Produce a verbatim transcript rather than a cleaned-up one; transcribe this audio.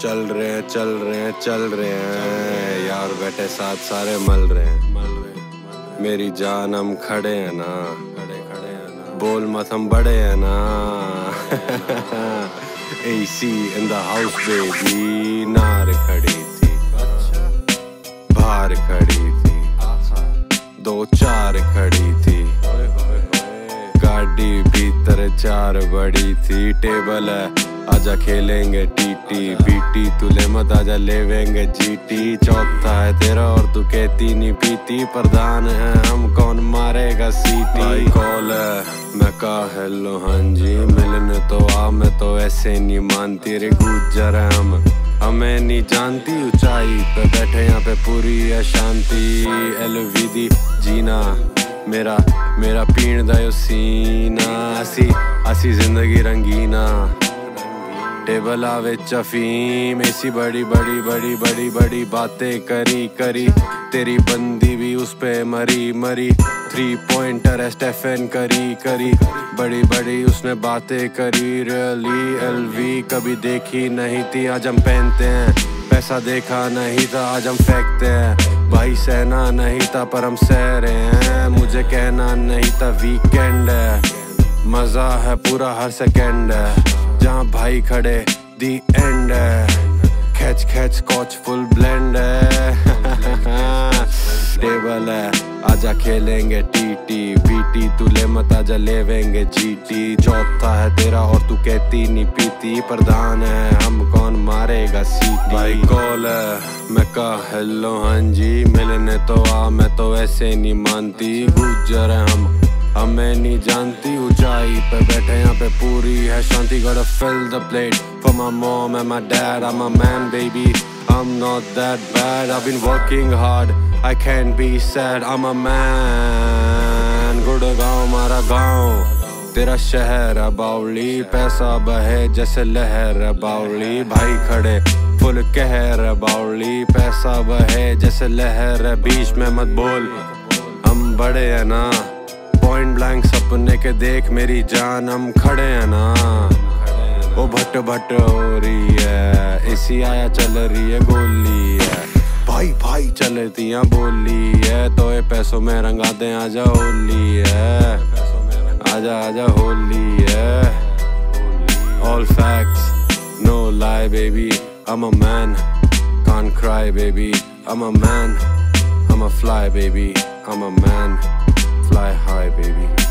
चल रहे हैं चल रहे हैं चल रहे हैं यार बैठे साथ सारे मल रहे हैं मल रहे हैं मेरी जान हम खड़े हैं ना खड़े खड़े हैं ना बोल मत हम बड़े हैं ना एसी इन द हाउस बेबी नार खड़ी थी बाहर खड़ी थी दो चार खड़ी थी गाड़ी भीतर चार बड़ी थी टेबल है आजा खेलेंगे टीटी बीटी तुले मत आजा लेवेंगे जीटी चौथा है तेरा और तू कहती नहीं पीती प्रधान है हम कौन मारेगा सीटी कॉल है मैं कहा हेलो हाँ जी मिलने तो आ मैं तो ऐसे नहीं मानती रे गुजर है हम हमें नहीं जानती ऊंचाई पे बैठे यहाँ पे पूरी है शांति एलवीदी जीना मेरा मेरा पीण दा सीना असी असी जिंदगी रंगीना टेबल आवे चफीम ऐसी बड़ी बड़ी बड़ी बड़ी बड़ी बातें करी करी तेरी बंदी भी उस पे मरी मरी थ्री पॉइंटर है स्टेफन करी करी बड़ी बड़ी उसने बातें करी रियली एलवी कभी देखी नहीं थी आज हम पहनते हैं पैसा देखा नहीं था आज हम फेंकते हैं भाई सहना नहीं था पर हम सह रहे हैं मुझे कहना नहीं था वीकेंड है मजा है पूरा हर सेकेंड है जहाँ भाई खड़े दी एंड है खैच खैच स्कॉच फुल ब्लेंड है टेबल है आजा खेलेंगे टीटी बीटी तुले मत आजा लेवेंगे जीटी चौथा है तेरा और तू कहती नहीं पीती प्रधान है हम कौन मारेगा सीटी भाई कॉल है मैं कहा हेलो हाँ जी मिलने तो आ मैं तो ऐसे नहीं मानती गुजर है हम हमें नहीं जानती ऊंचाई पे बैठे यहाँ पे पूरी है शांति gotta fill the plate for my mom and my dad I'm a man baby I'm not that bad I've been working hard I can't be sad I'm a man Gurgaon मारा गांव तेरा शहर है बावली पैसा बहे जैसे लहर है बावली भाई खड़े फुल कहर है बावली पैसा बहे जैसे लहर है बीच में मत बोल हम बड़े हैं ना पॉइंट ब्लैंक सपने के देख मेरी जान हम खड़े हैं ना वो भट भट हो रही है एसी आया चल रही है गोली है भाई भाई चलती है बोली है तो ये पैसों में रंगा दे आजा होली है आजा आजा होली है all facts no lie baby I'm a man can't cry baby I'm a man I'm a fly baby I'm a man fly high baby